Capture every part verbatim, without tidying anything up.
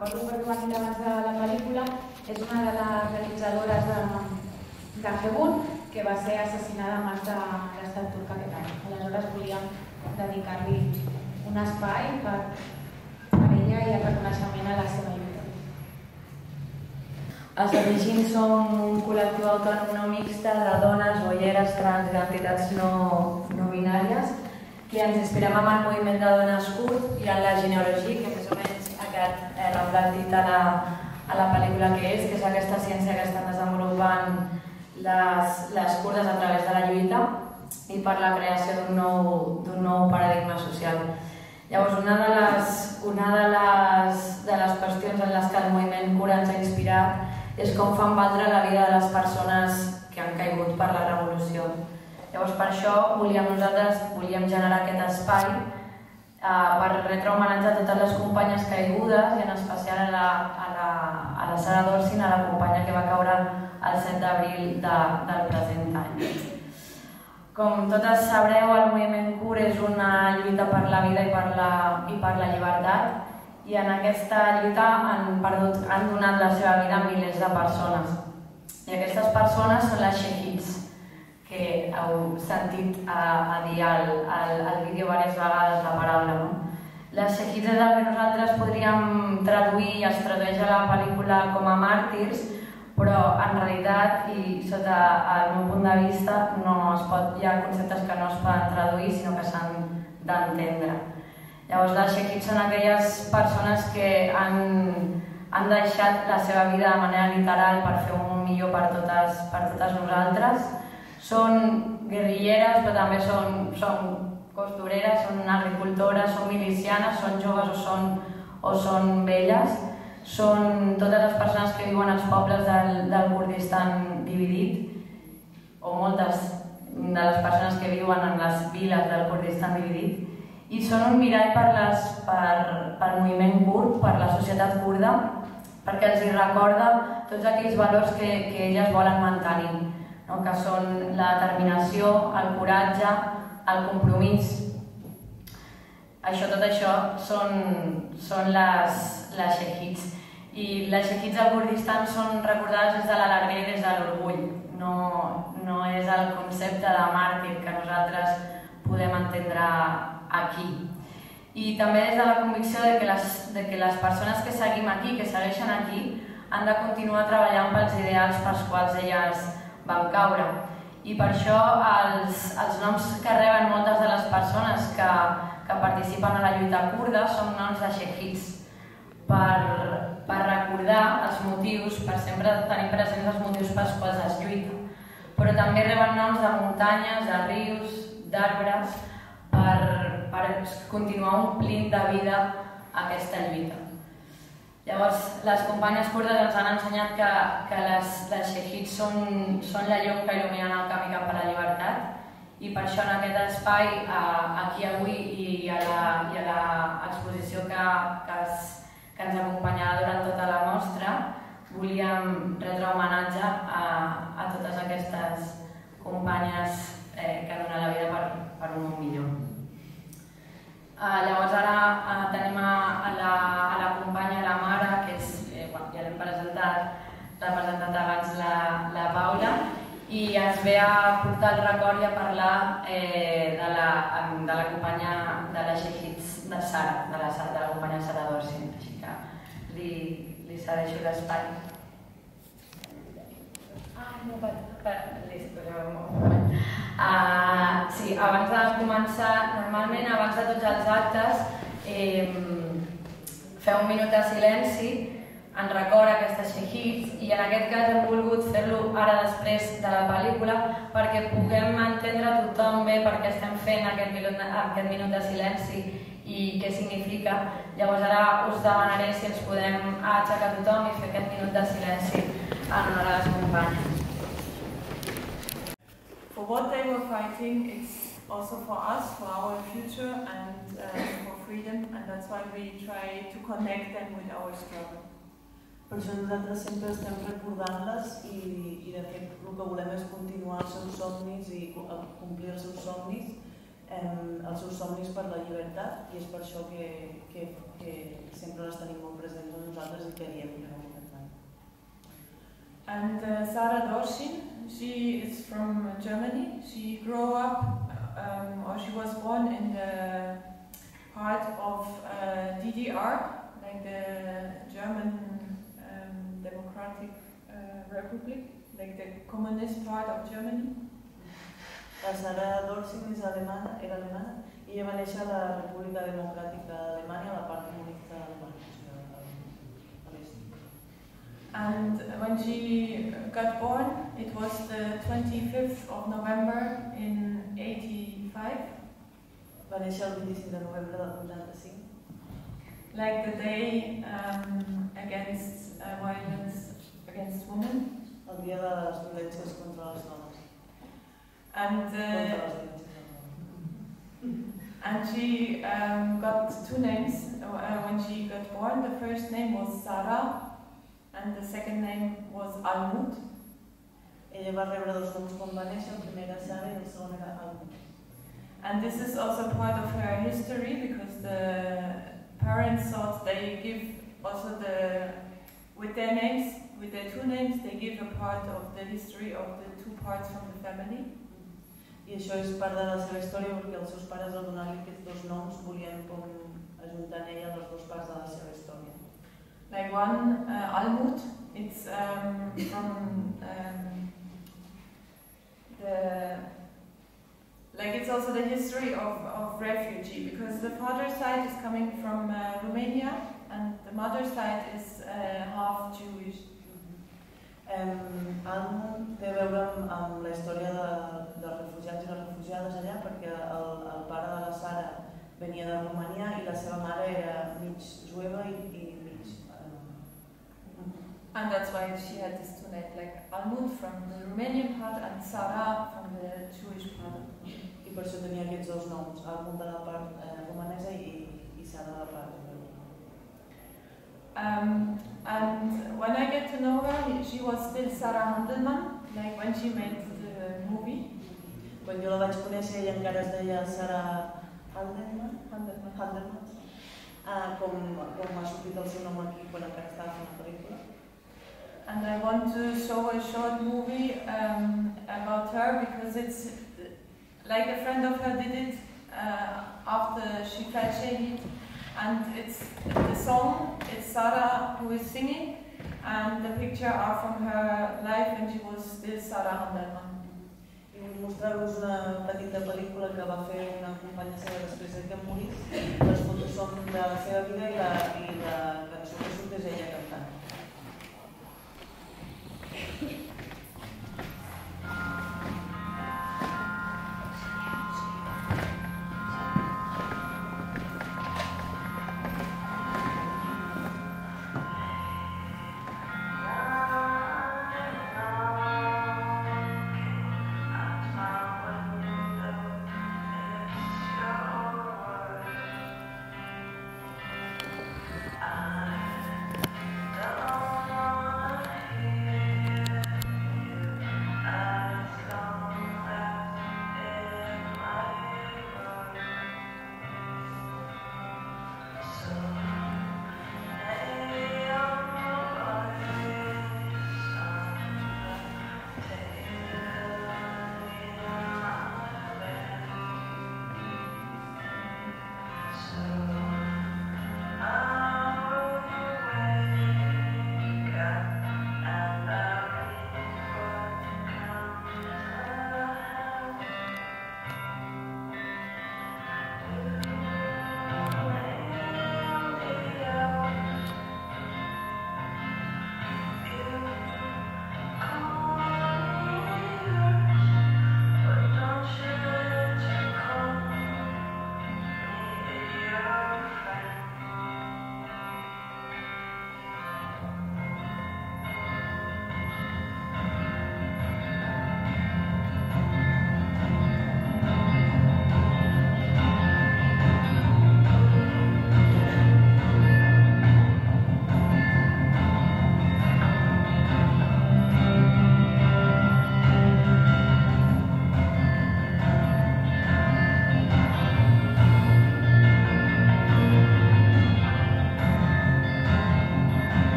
Recordo per Joaquín abans de la pel·lícula, és una de les realitzadores de Hebun, que va ser assassinada a mans de l'estat turc aquest any. Aleshores volíem dedicar-li un espai per a ella i el reconeixement a la seva lluita. Els Origins som un col·lectiu autònom no mixte de dones, boieres, trans i d'entitats no, no binàries que ens inspirem en el moviment de dones curt i en la genealogia, que més o menys aquest eh, reflectit a la, a la pel·lícula que és, que és aquesta ciència que estan desenvolupant les, les kurdes a través de la lluita i per la creació d'un nou, d'un nou paradigma social. Llavors, una de les, una de les, de les qüestions en les que el moviment kurd ens ha inspirat és com fan valdre la vida de les persones que han caigut per la revolució. Llavors, per això volíem nosaltres volíem generar aquest espai Uh, per retre homenatge a totes les companyes caigudes i en especial a la, a la, a la Sara Dorsin, a la companya que va caure el set d'abril de, del present any. Com totes sabreu, el moviment kurd és una lluita per la vida i per la, i per la llibertat i en aquesta lluita han, perdut, han donat la seva vida a milers de persones. I aquestes persones són les shaheeds, que heu sentit a, a dir al, al, al vídeo diverses vegades la paraula. No? Les shaheeds és el que nosaltres podríem traduir i es tradueix a la pel·lícula com a màrtirs, però en realitat, i sota el meu punt de vista, no es pot, hi ha conceptes que no es poden traduir, sinó que s'han d'entendre. Llavors, les shaheeds són aquelles persones que han, han deixat la seva vida de manera literal per fer un món millor per totes, per totes nosaltres. Són guerrilleres, però també són, són costureres, són agricultores, són milicianes, són joves o són, o són velles. Són totes les persones que viuen als pobles del, del Kurdistan dividit, o moltes de les persones que viuen en les viles del Kurdistan dividit, i són un mirall per, les, per, per moviment kurd, per la societat kurda, perquè els hi recorda tots aquells valors que, que elles volen mantenir. Que són la determinació, el coratge, el compromís. Això, tot això són, són les, les shaheeds. I les shaheeds al Kurdistan són recordades des de l'alegria i des de l'orgull. No, no és el concepte de màrtir que nosaltres podem entendre aquí. I també des de la convicció de que les, de que les persones que seguim aquí, que segueixen aquí, han de continuar treballant pels ideals pels quals elles van caure. I per això els, els noms que reben moltes de les persones que, que participen a la lluita kurda són noms de shaheeds, per, per recordar els motius, per sempre tenir presents els motius pels quals es lluita. Però també reben noms de muntanyes, de rius, d'arbres, per, per continuar omplint de vida aquesta lluita. Llavors, les companyes kurdes ens han ensenyat que, que les, les shaheeds són, són la llum que il·luminen el camí cap a la llibertat i per això en aquest espai, aquí avui i a l'exposició que, que, es, que ens acompanyarà durant tota la mostra, volíem retre homenatge a, a totes aquestes companyes eh, que han donat la vida per, per un món millor. Uh, llavors ara uh, tenim a, a, la, a la companya, la Mara, que és, eh, bueno, ja l'hem presentat, l'ha presentat abans la, la Paula, i ens ve a portar el record i a parlar eh, de, la, de la companya de les shaheeds de Sara, de la, de la companya Sara Dorsin, així que li, li cedeixo l'espai. Ah, no, per, per, li posem un moment. Uh, sí, abans de començar, normalment abans de tots els actes eh, feu un minut de silenci en record a aquestes shaheeds i en aquest cas hem volgut fer-lo ara després de la pel·lícula perquè puguem entendre tothom bé per què estem fent aquest minut, aquest minut de silenci i què significa. Llavors ara us demanaré si ens podem aixecar tothom i fer aquest minut de silenci en honor a les companyes. For what they were fighting, it's also for us, for our future and uh, for freedom, and that's why we try to connect them with our struggle. Per això nosaltres sempre estem recordant-les i, i de fet el que volem és continuar els seus somnis i complir els seus somnis els seus somnis per la llibertat, i és per això que, que, que sempre les tenim molt presents a nosaltres i que diem que no ho cantant. And uh, Sarah Dorshin, she is from Germany. She grew up, um, or she was born in the part of uh, D D R, like the German um, Democratic uh, Republic, like the communist part of Germany. La Sarah Dorshin és alemana, era alemana i ella va néixer a la República Democràtica d'Alemanya, a la part comunista alemana, a l'est. And when she got born, it was the twenty-fifth of November in eighty-five. Va néixer el vint-i-cinc de novembre del vuitanta-cinc. Like the day um, against uh, violence against women. El dia de les violències contra les dones. And uh, and she um, got two names uh, when she got born. The first name was Sarah, and the second name was Almut. Ella va rebre dos noms quan va néixer, el primer era Sara i el segon era Almut. And this is also part of her history because the parents thought they give also the with their names, with their two names, they give a part of the history of the two parts from the family. I això és part de la seva història perquè els seus pares al donar-li aquests dos noms volien com ajuntar en ella les dues parts de la seva història. Like one, uh, Almut, it's um, from um, the, like it's also the history of, of refugee because the father's side is coming from uh, Romania and the mother's side is uh, half Jewish. Um, Almut té a veure amb, amb la història de, dels refugiats i les refugiades allà perquè el, el pare de la Sara venia de Romania i la seva mare era mig jueva i, i mig... Um, and that's why she had this two names, like Almut from the Romanian part and Sarah from the Jewish part. I per això tenia aquests dos noms, Almut de la part eh, romanesa i, i Sara de la part jueva. Um, and when I get to know her, she was still Sarah Handelman, like when she made the movie. Quan jo la vaig conèixer, ella encara es deia Sarah Handelman, Handelman, Handelman. Ah, com, com ha sortit el seu nom aquí quan encara estava fent la pel·lícula. And I want to show a short movie um, about her because it's like a friend of her did it uh, after she felt shady. And it's the song, it's Sarah who is singing, and the picture are from her life when she was still Sarah Handelman. I vull mostrar-vos una petita pel·lícula que va fer una companya seva després que morís. Les fotos són de la seva vida i la, i la cançó que surt és ella cantant.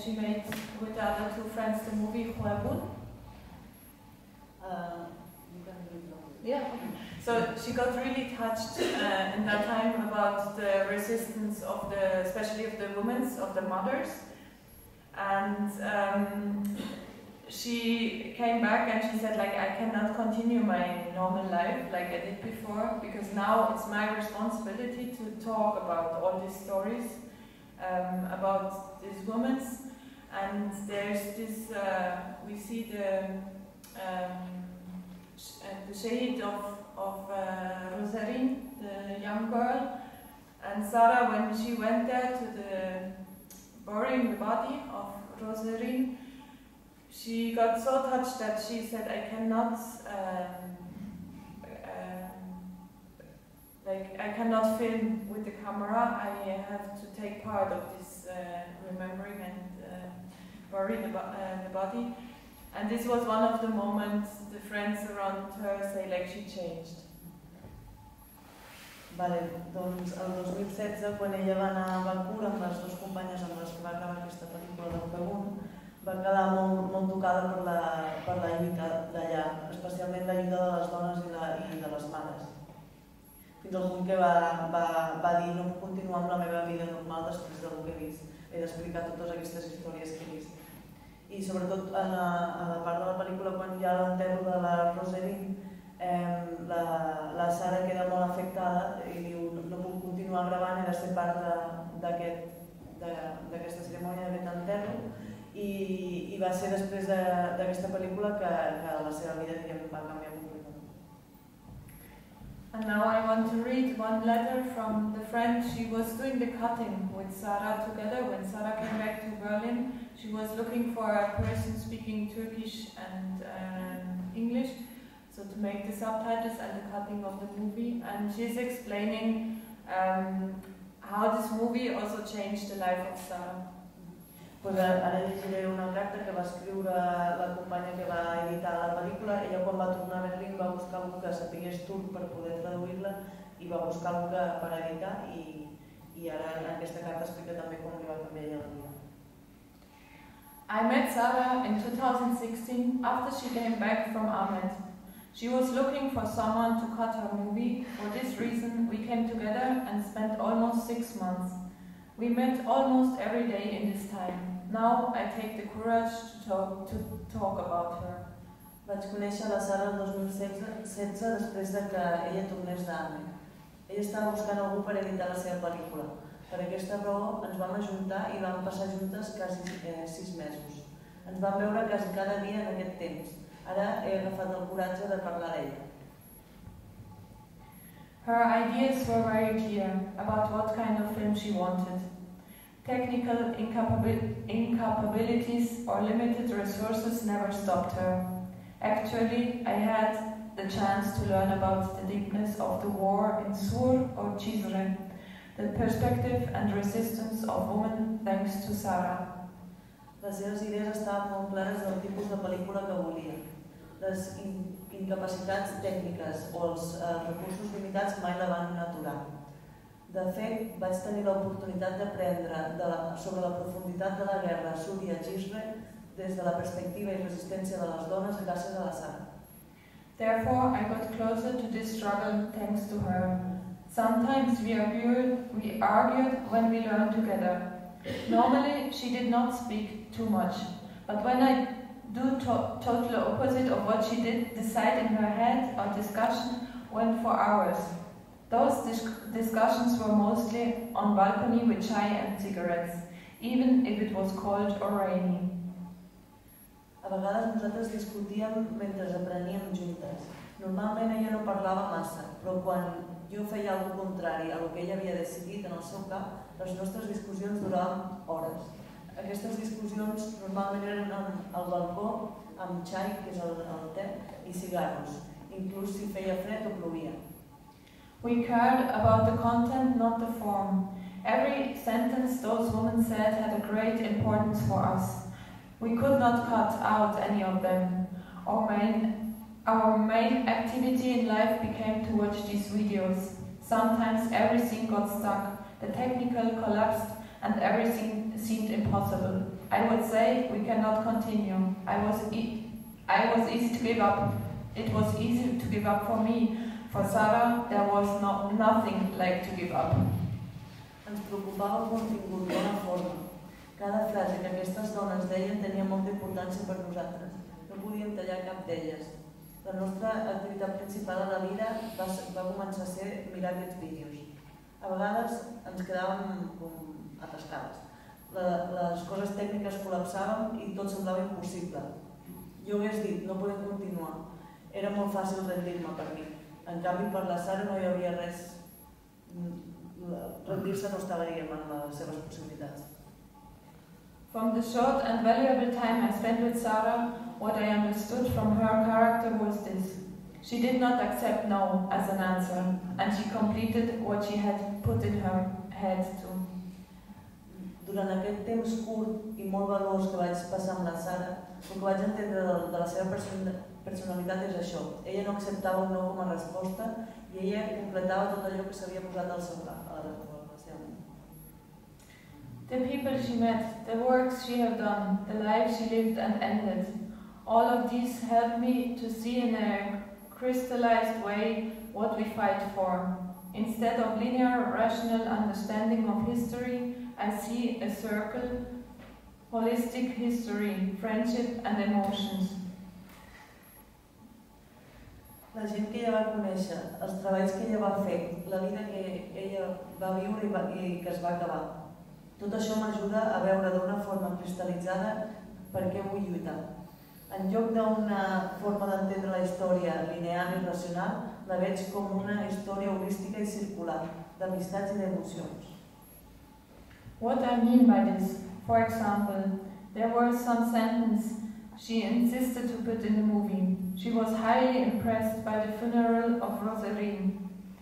she made with the other two friends the movie Huebun. Uh, you can read it. Yeah. So she got really touched uh, in that time about the resistance of the, especially of the women, of the mothers, and um, she came back and she said, like, I cannot continue my normal life like I did before, because now it's my responsibility to talk about all these stories um, about these women, and there's this, uh, we see the um, sh uh, the shade of of uh, Rosarin, the young girl, and Sarah, when she went there to the burying the body of Rosarin, she got so touched that she said, I cannot um, um, like I cannot film with the camera, I have to take part of this uh, remembering and uh, bury the, uh, the body. And this was one of the moments the friends around her say like she changed. Vale, doncs el dos mil setze, quan ella va anar a Bakú amb les dues companyes amb les que va acabar aquesta pel·lícula del Huebun, va quedar molt, molt tocada per la, per la lluita d'allà, especialment la lluita de les dones i, la, i de les mares. Fins al punt que va, va, va dir no puc continuar amb la meva vida normal després del que he vist. He d'explicar totes aquestes històries que he vist. I sobretot a la, a la part de la pel·lícula, quan hi ha l'enterro de la Rosarin, eh, la, la Sara queda molt afectada i diu no, no puc continuar gravant, he de ser part d'aquesta cerimònia d'aquest enterro, i, i va ser després d'aquesta pel·lícula que, que la seva vida diguem, va canviar completament. And now I want to read one letter from the friend. She was doing the cutting with Sarah together. When Sarah came back to Berlin, she was looking for a person speaking Turkish and um, English, so to make the subtitles and the cutting of the movie. And she's explaining um, how this movie also changed the life of Sarah. Pues ara llegiré una carta que va escriure la companya que va editar la pel·lícula. Ella quan va tornar a Berlín va buscar algú que sapigués turc per poder traduir-la i va buscar algú per editar i, i ara en aquesta carta explica també com li va canviar ella la vida. I met Sarah in two thousand sixteen after she came back from Ahmed. She was looking for someone to cut her movie. For this reason we came together and spent almost six months. We met almost every day in this time. Now I take the courage to talk, to talk about her. Vaig conèixer la Sara el dos mil setze després de que ella tornés d'Ahmed. Ella estava buscant algú per editar la seva pel·lícula. Per aquesta raó ens vam ajuntar i vam passar juntes quasi eh, sis mesos. Ens vam veure quasi cada dia en aquest temps. Ara he agafat el coratge de parlar d'ella. Her ideas were very clear about what kind of film she wanted. Technical incapabil incapabilities or limited resources never stopped her. Actually, I had the chance to learn about the deepness of the war in Sur or Cizre, the perspective and resistance of women thanks to Sarah. Les seves idees estaven molt clares del tipus de pel·lícula que volia. Les in incapacitats tècniques o els eh, recursos limitats mai la van aturar. De fet, vaig tenir l'oportunitat d'aprendre sobre la profunditat de la guerra a Sur i a Cizre des de la perspectiva i resistència de les dones gràcies a la Sara. Therefore, I got closer to this struggle thanks to her. Sometimes we argued, we argued when we learned together. Normally, she did not speak too much, but when I do to total opposite of what she did, decide in her head, our discussion went for hours. Those dis discussions were mostly on balcony with chai and cigarettes, even if it was cold or rainy. A vegades nosaltres discutíem mentre apreníem juntes. Normalment ella no parlava massa, però quan jo feia alguna cosa contrari a lo que ella havia decidit en el seu cap, les nostres discussions duraven hores. Aquestes discussions normalment eren al balcó amb xai, que és el, el te, i cigarros, inclús si feia fred o plovia. We cared about the content, not the form. Every sentence those women said had a great importance for us. We could not cut out any of them. Our main, our main activity in life became to watch these videos. Sometimes everything got stuck, the technical collapsed, and everything seemed impossible. I would say we cannot continue. I was, e I was easy to give up. It was easy to give up for me. For Sarah, there was no, nothing like to give up. Ens preocupava el contingut d'una forma. Cada frase que aquestes dones deien tenia molta importància per nosaltres. No podíem tallar cap d'elles. La nostra activitat principal a la vida va, va començar a ser mirar aquests vídeos. A vegades ens quedàvem com atascades. La, les coses tècniques col·lapsaven i tot semblava impossible. Jo hagués dit, no podem continuar. Era molt fàcil rendir-me per mi. En canvi, per la Sara no hi havia res. Rendir-se no estaríem en les seves possibilitats. From the short and valuable time I spent with Sarah, what I understood from her character was this. She did not accept no as an answer, and she completed what she had put in her head to. Durant aquest temps curt i molt valuós que vaig passar amb la Sara, el que vaig entendre de, de la seva personalitat és això. Ella no acceptava un no com a resposta i ella completava tot allò que s'havia posat al seu pla, a la seva ment. The people she met, the works she had done, the life she lived and ended, all of these helped me to see in a crystallized way what we fight for. Instead of linear, rational understanding of history, I see a circle, holistic history, friendship and emotions. La gent que ella va conèixer, els treballs que ella va fer, la vida que ella va viure i, va, i que es va acabar. Tot això m'ajuda a veure d'una forma cristal·litzada per què vull lluitar. En lloc d'una forma d'entendre la història lineal i racional, la veig com una història holística i circular, d'amistats i d'emocions. What I mean by this, for example, there were some sentences she insisted to put in the movie. She was highly impressed by the funeral of Rosaline,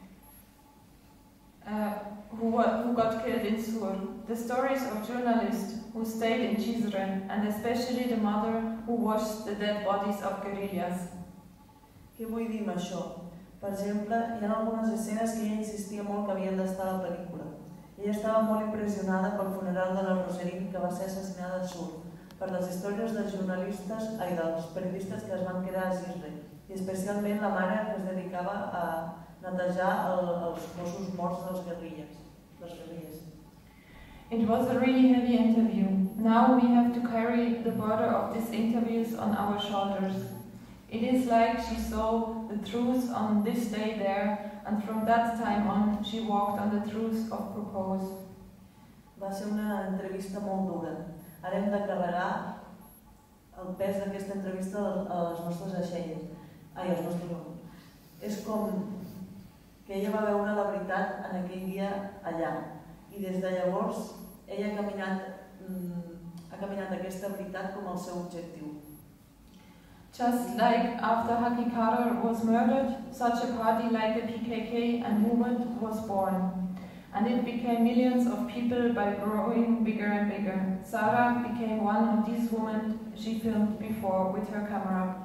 uh, who, who got killed in Sur, the stories of journalists who stayed in Cizre, and especially the mother who washed the dead bodies of guerrillas. Què vull dir amb això? Per exemple, hi ha algunes escenes que ella insistia molt que havien d'estar a la pel·lícula. Ella estava molt impressionada pel funeral de la Rosaline que va ser assassinada a Sur, per les històries dels jornalistes, ai, dels periodistes que es van quedar a Cizre, i especialment la mare que es dedicava a netejar el, els cossos morts dels guerrilles, les guerrilles. It was a really heavy interview. Now we have to carry the burden of these interviews on our shoulders. It is like she saw the truth on this day there, and from that time on she walked on the truth of purpose. Va ser una entrevista molt dura. Ara hem de carregar el pes d'aquesta entrevista a les nostres aixelles. Ai, als nostres homes. És com que ella va veure la veritat en aquell dia allà. I des de llavors ella ha caminat, ha caminat aquesta veritat com el seu objectiu. Just like after Haki Karar was murdered, such a party like the P K K and movement was born. And it became millions of people by growing bigger and bigger. Sarah became one of these women she filmed before with her camera.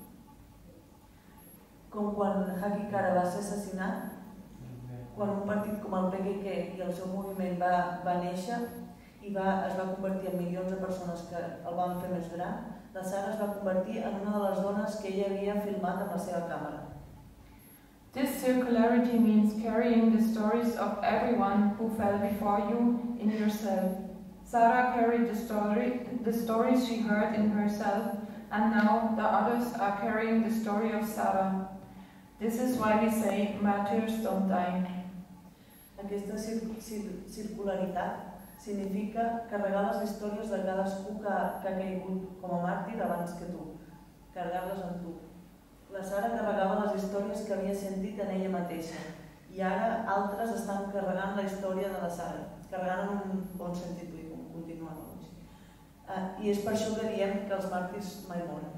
Com quan Haki Karar va ser assassinat, quan un partit com el P K K i el seu moviment va, va néixer i va, es va convertir en milions de persones que el van fer més gran, la Sarah es va convertir en una de les dones que ella havia filmat amb la seva càmera. This circularity means carrying the stories of everyone who fell before you in yourself. Sarah carried the, story, the stories she heard in herself, and now the others are carrying the story of Sarah. This is why we say martyrs don't die. Aquesta cir cir circularitat significa carregar les històries de cadascú que, que ha caigut com a màrtir abans que tu, carregar-les en tu. La Sara carregava les històries que havia sentit en ella mateixa i ara altres estan carregant la història de la Sara, carregant en un bon sentit i continuant. I és per això que diem que els màrtirs mai moren.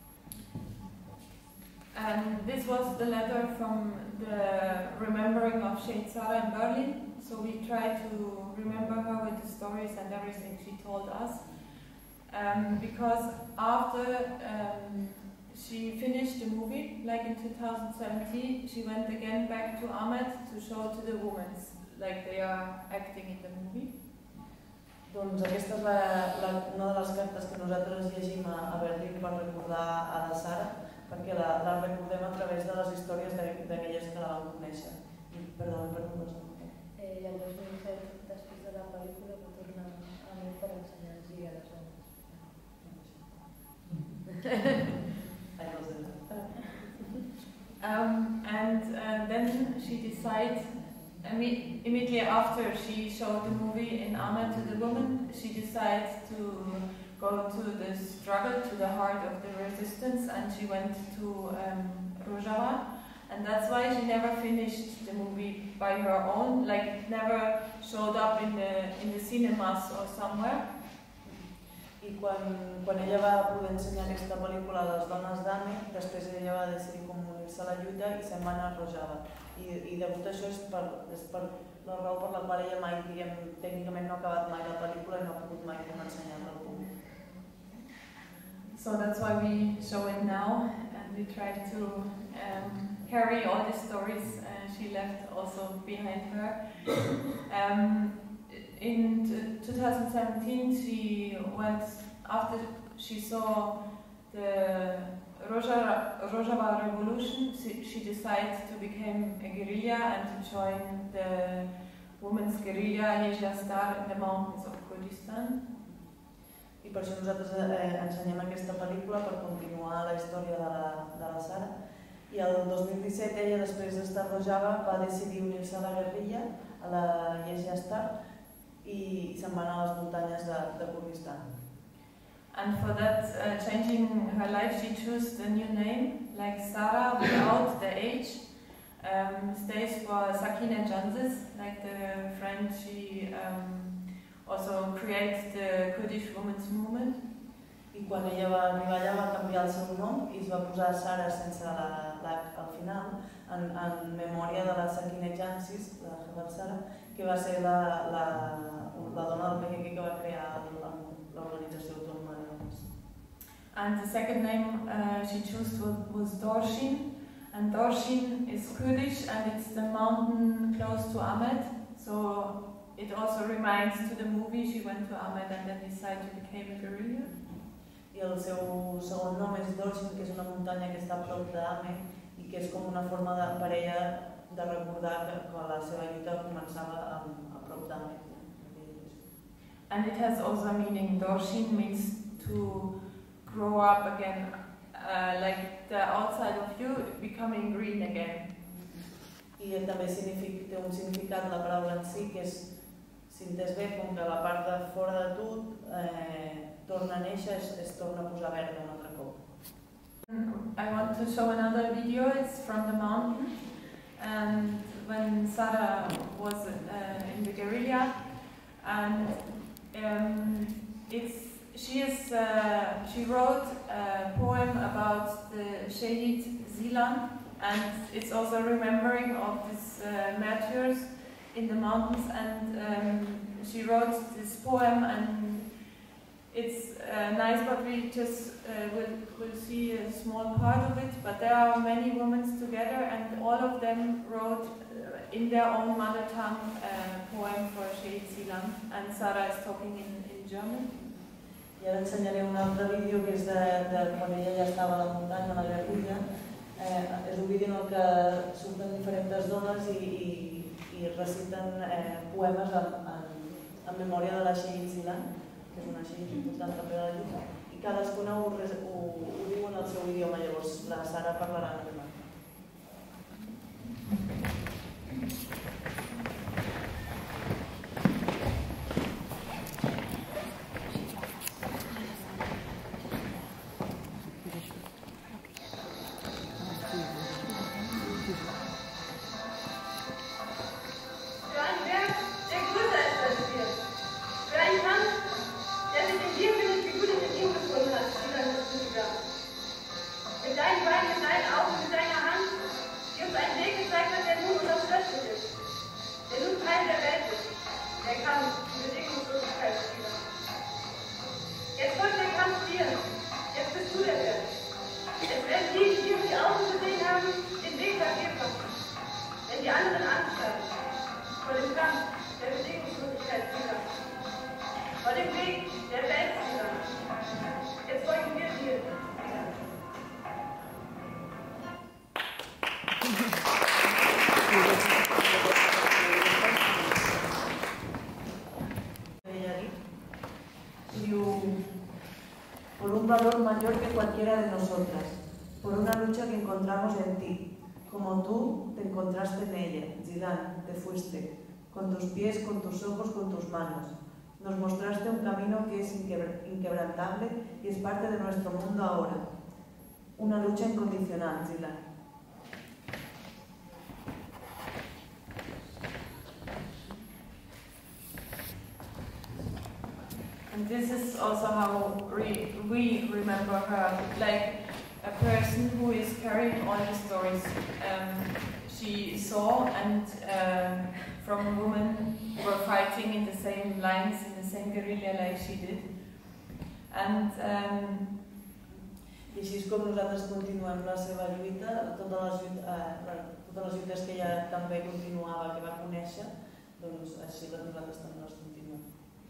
And this was the letter from the remembering of Sheikh Sarah in Berlin. So we tried to remember her with the stories and everything she told us. Um, because after um, she finished the movie, like in two thousand seventeen, she went again back to Ahmed to show to the women, like they are acting in the movie. Doncs aquesta és la, la, una de les cartes que nosaltres llegim a, a Berlín per recordar a la Sara, perquè la, la recordem a través de les històries d'aquelles que la van conèixer. Perdó, perdó, perdó. Eh, I el dos mil set, després de la pel·lícula, va tornar a mi per ensenyar-nos a les dones. Ai, no sé. Um, and uh, then she decided, imme immediately after she showed the movie in Ahmed to the woman, she decided to go to the struggle, to the heart of the resistance, and she went to um, Rojava. And that's why she never finished the movie by her own, like it never showed up in the, in the cinemas or somewhere. I quan, quan ella va poder ensenyar aquesta pel·lícula a les dones d'Ame, després ella va decidir com unir-se a la lluita i se'n va anar a Rojava. I, i degut a això és per, és per la raó per la qual ella mai, diguem, tècnicament no ha acabat mai la pel·lícula i no ha pogut mai com ensenyar-la al públic. So that's why we show it now, and we try to um, carry all the stories uh, she left also behind her. Um, In two thousand seventeen, she went, after she saw the Rojava revolution, she, she decided to become a guerrilla and to join the women's guerrilla Yezhastar in the mountains of Kurdistan. I per això nosaltres eh, ensenyem aquesta pel·lícula per continuar la història de la, de la Sara. I el dos mil disset ella, després d'estar a Rojava, va decidir unir-se a la guerrilla, a la Yezhastar, i se'n va anar a les muntanyes de, de Kurdistan. And for that, uh, changing her life, she chose a new name, like Sara without the H, um, stays for Sakine Jansis, like the friend she um, also created the Kurdish women's movement. I quan ella va arribar allà va canviar el seu nom i es va posar Sara sense la, la, al final, en, en memòria de la Sakine Jansis, la Jabal Sara, que va ser la, la, la dona del P K K que va crear l'organització autònoma de dones. And the second name uh, she chose was, was Dorshin, and Dorshin is Kurdish and it's the mountain close to Ahmed, so it also reminds to the movie she went to Ahmed and then decided to become a guerrilla. I el seu segon nom és Dorshin, que és una muntanya que està a prop d'Ahmed i que és com una forma de, per ella de recordar que, que la seva lluita començava a, a prop d'Ahmed. And it has also a meaning. Dorshin means to grow up again, uh, like the outside of you becoming green again. I també significa, té un significat la paraula en si, que és, si entès bé, com que la part de fora de tu eh, torna a néixer, es, es torna a posar verda un altre cop. I want to show another video. It's from the mountain, and when Sara was uh, in the guerrilla, and um, it's she is uh, she wrote a poem about the Shahid Zilan, and it's also remembering of these uh, martyrs in the mountains. And um, she wrote this poem, and it's uh, nice, but we just uh, will will see a small part of it. But there are many women together, and all of them wrote uh, in their own mother tongue a poem for Shahid Zilan, and Sara is talking in, in German. I ara ensenyaré un altre vídeo que és de, de quan ella ja estava a la muntanya, a la guerrilla. Eh, és un vídeo en el que surten diferents dones i, i, i reciten eh, poemes en, en, en memòria de la Shahid Zilan, que és una Shahid important també de la lluita, i cadascuna ho, ho, ho diu en el seu idioma, llavors la Sara parlarà en alemany. Mit deinen Beinen, mit deinen Augen, por un valor mayor que cualquiera de nosotras, por una lucha que encontramos en ti, como tú te encontraste en ella. Zilan, te fuiste, con tus pies, con tus ojos, con tus manos. Nos mostraste un camino que es inquebrantable y es parte de nuestro mundo ahora. Una lucha incondicional, Zilan. And this is also how re we remember her, like a person who is carrying all the stories um, she saw, and uh, from women who were fighting in the same lines, in the same guerrilla like she did. And um, I així és com nosaltres continuem la seva lluita, totes les, eh, totes les lluites que ella també continuava, que va conèixer, doncs així nosaltres també les continuem.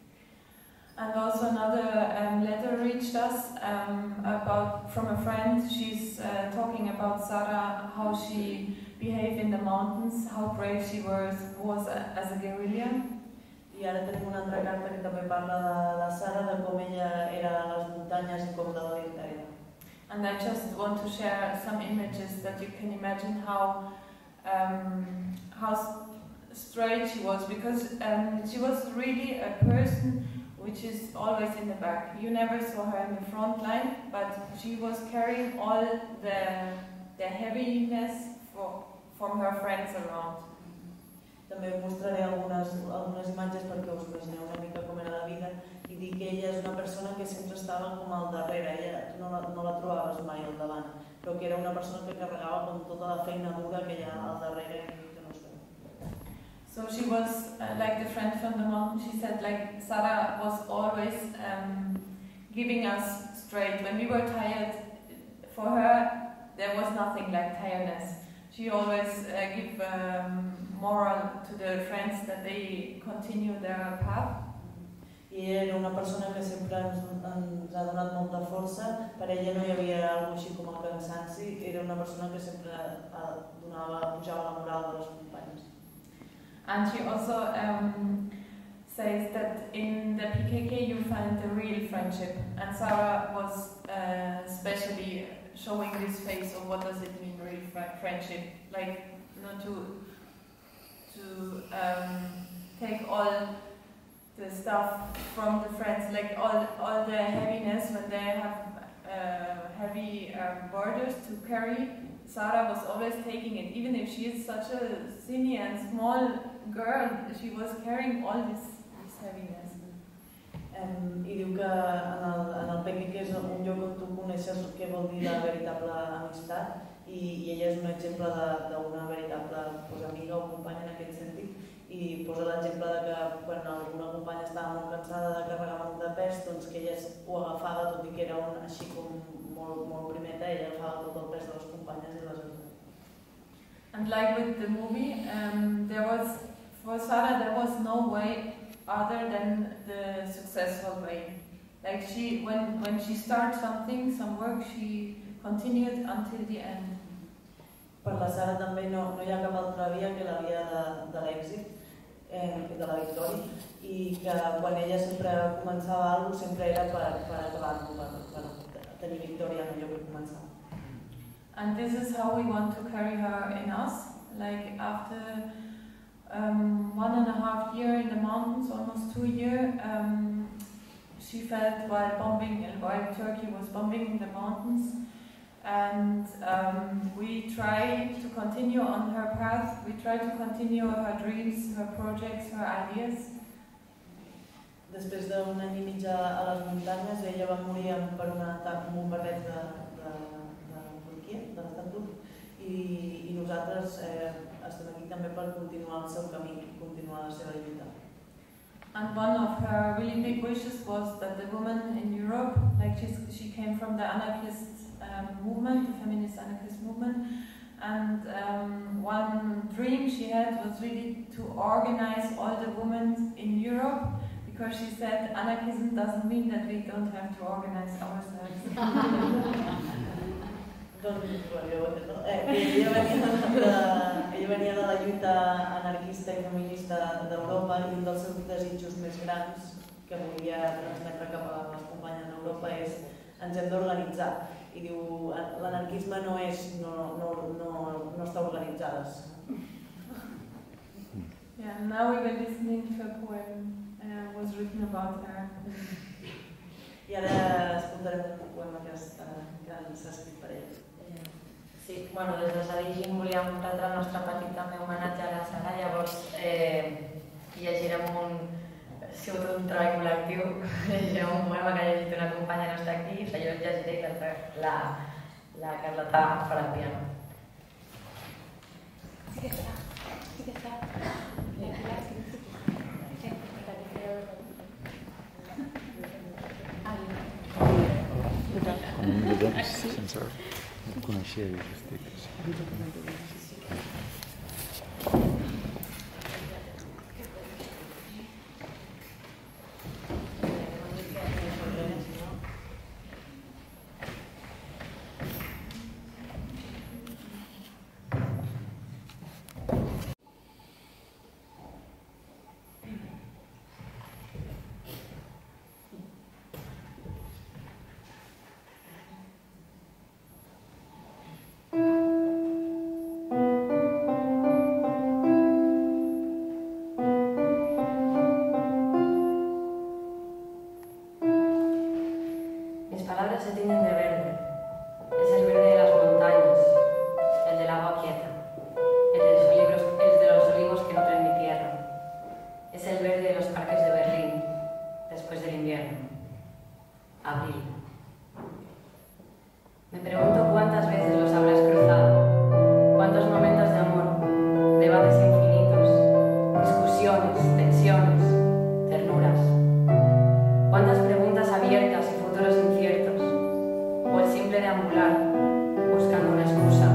And also another um, letter reached us um, about from a friend. She's uh, talking about Sara, how she behaved in the mountains, how brave she was, was a, as a guerrilla. I ara tenim una altra carta que també parla de la Sara, de com ella era a les muntanyes i com de valenta era. And I just want to share some images that you can imagine how um, how straight she was, because um, she was really a person which is always in the back. You never saw her in the front line, but she was carrying all the, the heaviness for, from her friends around. També us mostraré algunes, algunes imatges perquè us imagineu una mica com era la vida i dir que ella és una persona que sempre estava com al darrere, ella no la, no la trobaves mai al davant, però que era una persona que carregava com tota la feina dura que hi ha al darrere i que no es veu. So she was uh, like the friend from the mountain. She said like Sara was always um, giving us straight. When we were tired, for her there was nothing like tiredness. She always uh, give um, moral to the friends that they continue their path. I ella era una persona que sempre ens, ens ha donat molta força. Per ella no hi havia alguna així com el cansanci. Era una persona que sempre donava, pujava la moral de les companyes. And she also um, says that in the P K K you find the real friendship, and Sara was uh, especially showing this face of what does it mean, real fr friendship, like not to to um, take all the stuff from the friends, like all all the heaviness when they have uh, heavy um, borders to carry. Sara was always taking it, even if she is such a skinny and small girl, she was carrying all this, this heaviness. Um, I diu que en el, en el P K K és un lloc on tu coneixes què vol dir la veritable amistat i, i ella és un exemple d'una veritable pues, amiga o companya en aquest sentit i posa l'exemple de que quan alguna companya estava molt cansada de carregar molt de pes, doncs que ella ho agafava, tot i que era un, així com molt, molt primeta, ella agafava tot el pes de les companyes i les ajudava. And like with the movie, um, there was, for Sara there was no way other than the successful way. Like she, when, when she started something, some work, she continued until the end. Per la Sara també no, no hi ha cap altra via que la via de, de l'èxit, eh, de la victòria, i que quan ella sempre començava alguna cosa sempre era per, per acabar-ho, per, per tenir victòria en allò que començava. And this is how we want to carry her in us. Like after um, one and a half year in the mountains, almost two years, um, she felt while bombing, while Turkey was bombing the mountains, and um, we try to continue on her path. We try to continue her dreams, her projects, her ideas. Després d'un any i mig a les muntanyes, ella va morir per un atac, un bombardeig de, de, de Turquia, de l'estat turc, i, i nosaltres eh, estem aquí també per continuar el seu camí, continuar la seva lluita. And one of her really big wishes was that the women in Europe, like she's, she came from the anarchist um, movement, the feminist anarchist movement, and um, one dream she had was really to organize all the women in Europe, because she said anarchism doesn't mean that we don't have to organize ourselves. Doncs, bueno, eh, ella, venia de, ella venia de la lluita anarquista i feminista d'Europa i un dels seus desitjos més grans que volia transmetre cap a les companyes d'Europa és ens hem d'organitzar. I diu, l'anarquisme no és no, no, no, no estar organitzades. Yeah, now we were listening to a poem uh, was written about her. I ara escoltarem un poema que, està, que s'ha escrit per ell. Sí, bueno, des de Sadigin volíem retre el nostre petit també homenatge a la Sara, llavors eh, llegirem un, ha sigut un treball col·lectiu, llegirem un poema que ha llegit una companya nostra aquí, o sigui, jo el llegiré i l'altra, la, la Carlota farà el piano. Sí que està, sí que està. Com un de temps sense conèixer aquests textos. Se tiñen de verde. Es el verde de las montañas, el del agua quieta, el de los olivos, el de los olivos que nutren mi tierra. Es el verde de los parques de Berlín, después del invierno. Abril. Me pregunto cuántas veces los habrás cruzado, cuántos momentos de amor, debates infinitos, discusiones, tensiones, ternuras. Cuántas preguntas abiertas y futuros inciertos, o el simple deambular, buscando una excusa.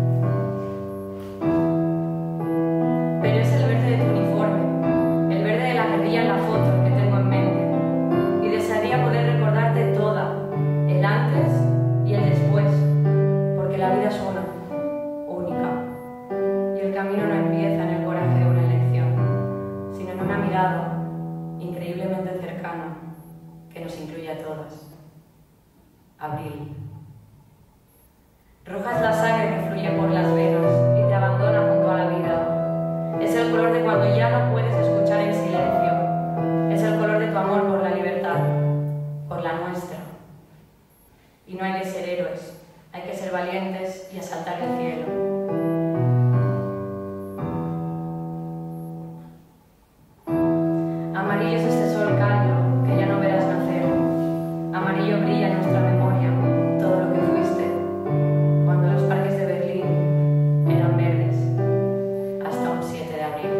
Pero es el verde de tu uniforme, el verde de la guerrilla en la foto que tengo en mente, y desearía poder recordarte toda, el antes y el después, porque la vida es una, única, y el camino no empieza en el coraje de una elección, sino en una mirada increíblemente cercana que nos incluye a todas. Abril. Roja es la sangre que fluye por las venas y te abandona junto a la vida. Es el color de cuando ya no puedes escuchar el silencio. Es el color de tu amor por la libertad, por la nuestra. Y no hay que ser héroes, hay que ser valientes y asaltar el cielo. Amarillo es este sol cálido que ya no verás nacer. Amarillo brilla en nuestra memoria todo lo que fuiste, cuando los parques de Berlín eran verdes, hasta un siete de abril.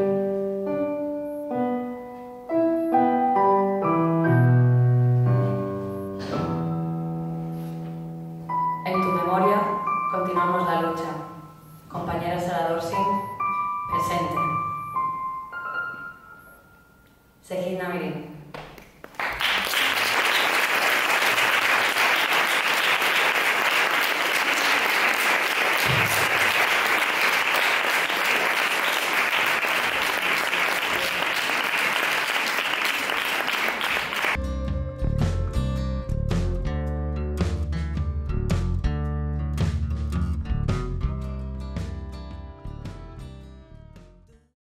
En tu memoria continuamos la lucha. Compañera Sara Dorsin, presente. Sejid Namirín.